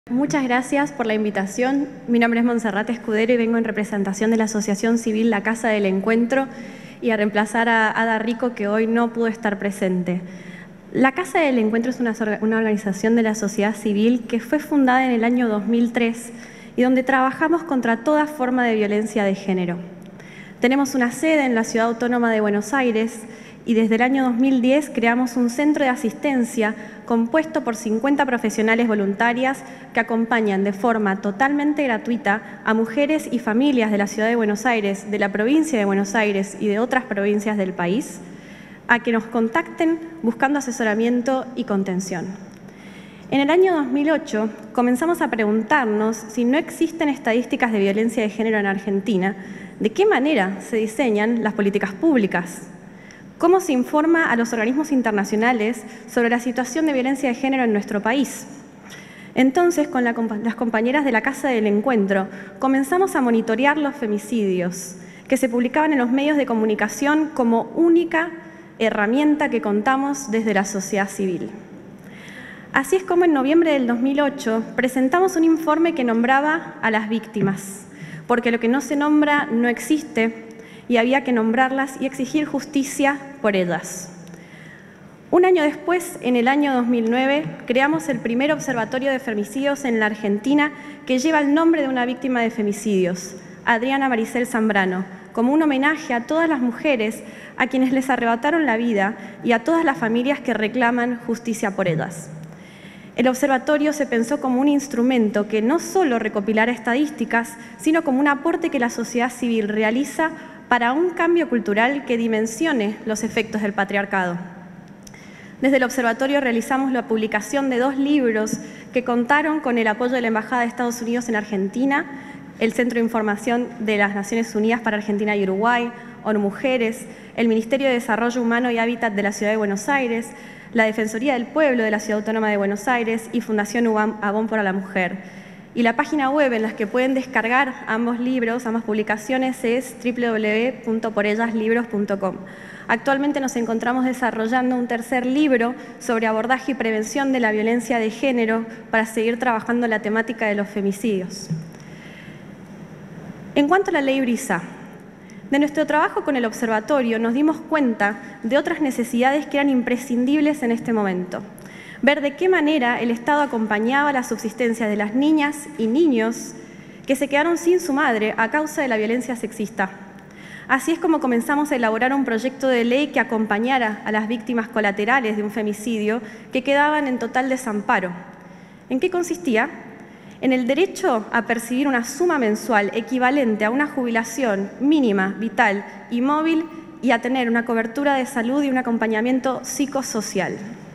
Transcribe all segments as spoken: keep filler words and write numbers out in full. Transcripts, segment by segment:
Muchas gracias por la invitación. Mi nombre es Montserrat Escudero y vengo en representación de la Asociación Civil La Casa del Encuentro y a reemplazar a Ada Rico, que hoy no pudo estar presente. La Casa del Encuentro es una, una organización de la sociedad civil que fue fundada en el año dos mil tres y donde trabajamos contra toda forma de violencia de género. Tenemos una sede en la Ciudad Autónoma de Buenos Aires y desde el año dos mil diez creamos un centro de asistencia compuesto por cincuenta profesionales voluntarias que acompañan de forma totalmente gratuita a mujeres y familias de la Ciudad de Buenos Aires, de la provincia de Buenos Aires y de otras provincias del país a que nos contacten buscando asesoramiento y contención. En el año dos mil ocho comenzamos a preguntarnos si no existen estadísticas de violencia de género en Argentina, ¿de qué manera se diseñan las políticas públicas? ¿Cómo se informa a los organismos internacionales sobre la situación de violencia de género en nuestro país? Entonces, con la, las compañeras de la Casa del Encuentro, comenzamos a monitorear los femicidios que se publicaban en los medios de comunicación como única herramienta que contamos desde la sociedad civil. Así es como en noviembre del dos mil ocho presentamos un informe que nombraba a las víctimas, porque lo que no se nombra no existe y había que nombrarlas y exigir justicia por ellas. Un año después, en el año dos mil nueve, creamos el primer observatorio de femicidios en la Argentina que lleva el nombre de una víctima de femicidios, Adriana Maricel Zambrano, como un homenaje a todas las mujeres a quienes les arrebataron la vida y a todas las familias que reclaman justicia por ellas. El observatorio se pensó como un instrumento que no solo recopilara estadísticas, sino como un aporte que la sociedad civil realiza para un cambio cultural que dimensione los efectos del patriarcado. Desde el observatorio realizamos la publicación de dos libros que contaron con el apoyo de la Embajada de Estados Unidos en Argentina, el Centro de Información de las Naciones Unidas para Argentina y Uruguay, ONU Mujeres, el Ministerio de Desarrollo Humano y Hábitat de la Ciudad de Buenos Aires, la Defensoría del Pueblo de la Ciudad Autónoma de Buenos Aires y Fundación Avon por la Mujer. Y la página web en la que pueden descargar ambos libros, ambas publicaciones, es doble u doble u doble u punto por ellas libros punto com. Actualmente nos encontramos desarrollando un tercer libro sobre abordaje y prevención de la violencia de género para seguir trabajando la temática de los femicidios. En cuanto a la ley Brisa, de nuestro trabajo con el observatorio nos dimos cuenta de otras necesidades que eran imprescindibles en este momento. Ver de qué manera el Estado acompañaba la subsistencia de las niñas y niños que se quedaron sin su madre a causa de la violencia sexista. Así es como comenzamos a elaborar un proyecto de ley que acompañara a las víctimas colaterales de un femicidio que quedaban en total desamparo. ¿En qué consistía? En el derecho a percibir una suma mensual equivalente a una jubilación mínima, vital y móvil y a tener una cobertura de salud y un acompañamiento psicosocial.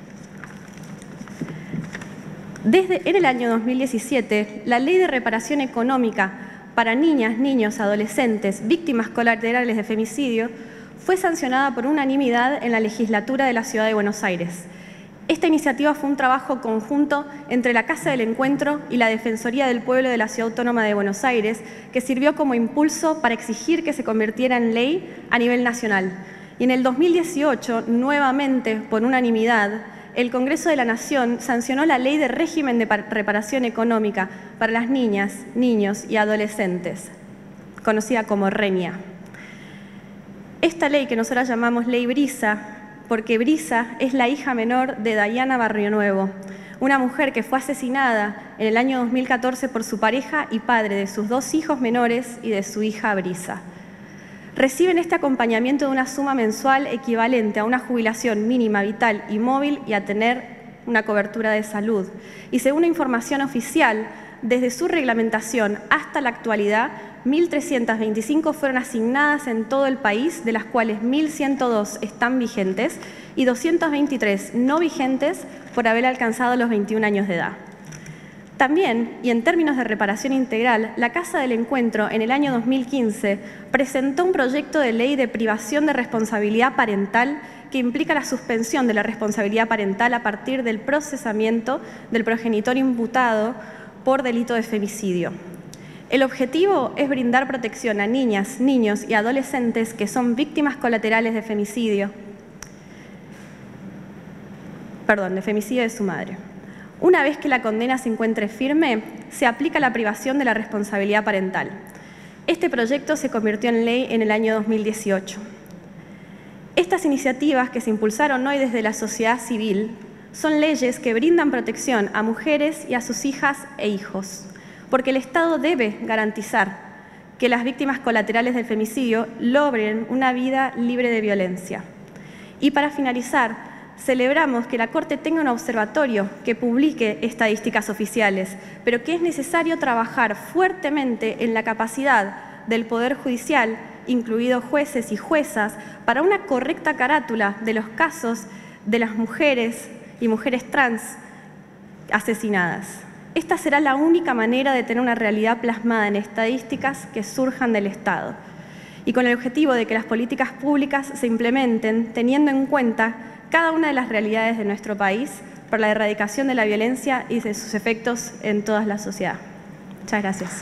Desde en el año dos mil diecisiete, la Ley de Reparación Económica para niñas, niños, adolescentes, víctimas colaterales de femicidio fue sancionada por unanimidad en la legislatura de la Ciudad de Buenos Aires. Esta iniciativa fue un trabajo conjunto entre la Casa del Encuentro y la Defensoría del Pueblo de la Ciudad Autónoma de Buenos Aires, que sirvió como impulso para exigir que se convirtiera en ley a nivel nacional. Y en el dos mil dieciocho, nuevamente por unanimidad, el Congreso de la Nación sancionó la Ley de Régimen de Reparación Económica para las niñas, niños y adolescentes, conocida como RENIA. Esta ley, que nosotros llamamos Ley Brisa, porque Brisa es la hija menor de Dayana Barrionuevo, una mujer que fue asesinada en el año dos mil catorce por su pareja y padre de sus dos hijos menores y de su hija Brisa. Reciben este acompañamiento de una suma mensual equivalente a una jubilación mínima, vital y móvil y a tener una cobertura de salud. Y según la información oficial, desde su reglamentación hasta la actualidad, mil trescientas veinticinco fueron asignadas en todo el país, de las cuales mil ciento dos están vigentes y doscientas veintitrés no vigentes por haber alcanzado los veintiún años de edad. También, y en términos de reparación integral, la Casa del Encuentro en el año dos mil quince presentó un proyecto de ley de privación de responsabilidad parental que implica la suspensión de la responsabilidad parental a partir del procesamiento del progenitor imputado por delito de femicidio. El objetivo es brindar protección a niñas, niños y adolescentes que son víctimas colaterales de femicidio, perdón, de femicidio de su madre. Una vez que la condena se encuentre firme, se aplica la privación de la responsabilidad parental. Este proyecto se convirtió en ley en el año dos mil dieciocho. Estas iniciativas que se impulsaron hoy desde la sociedad civil son leyes que brindan protección a mujeres y a sus hijas e hijos, porque el Estado debe garantizar que las víctimas colaterales del femicidio logren una vida libre de violencia. Y para finalizar, celebramos que la Corte tenga un observatorio que publique estadísticas oficiales, pero que es necesario trabajar fuertemente en la capacidad del Poder Judicial, incluidos jueces y juezas, para una correcta carátula de los casos de las mujeres y mujeres trans asesinadas. Esta será la única manera de tener una realidad plasmada en estadísticas que surjan del Estado, y con el objetivo de que las políticas públicas se implementen teniendo en cuenta cada una de las realidades de nuestro país para la erradicación de la violencia y de sus efectos en toda la sociedad. Muchas gracias.